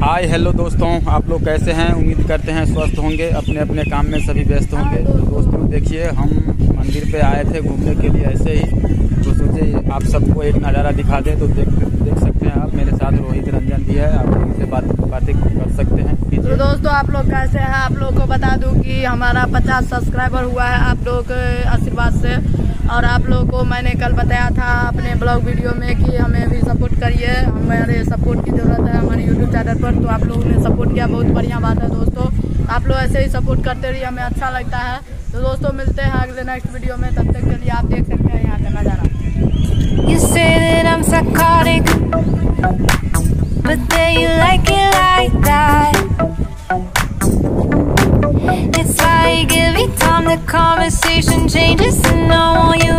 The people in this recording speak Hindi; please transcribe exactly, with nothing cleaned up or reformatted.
हाय हेलो दोस्तों, आप लोग कैसे हैं? उम्मीद करते हैं स्वस्थ होंगे, अपने अपने काम में सभी व्यस्त होंगे। तो दोस्तों देखिए, हम मंदिर पे आए थे घूमने के लिए ऐसे ही, तो सोचे आप सबको एक नज़ारा दिखा दें। तो देख देख सकते हैं आप, मेरे साथ रोहित रंजन भी है, आप लोगों से बात बातें कर सकते हैं। तो दोस्तों आप लोग कैसे हैं? आप लोगों को बता दूं कि हमारा पचास सब्सक्राइबर हुआ है आप लोगों के आशीर्वाद से। और आप लोगों को मैंने कल बताया था अपने ब्लॉग वीडियो में कि हमें भी सपोर्ट करिए, हमारे सपोर्ट की ज़रूरत है हमारे यूट्यूब चैनल पर। तो आप लोगों ने सपोर्ट किया, बहुत बढ़िया बात है दोस्तों। आप लोग ऐसे ही सपोर्ट करते रहिए, हमें अच्छा लगता है। तो दोस्तों मिलते हैं अगले नेक्स्ट वीडियो में, तब तक के लिए आप देख सकते हैं यहाँ का नज़ारा। You say that I'm psychotic, but then you like it like that. It's like every time the conversation changes and I want you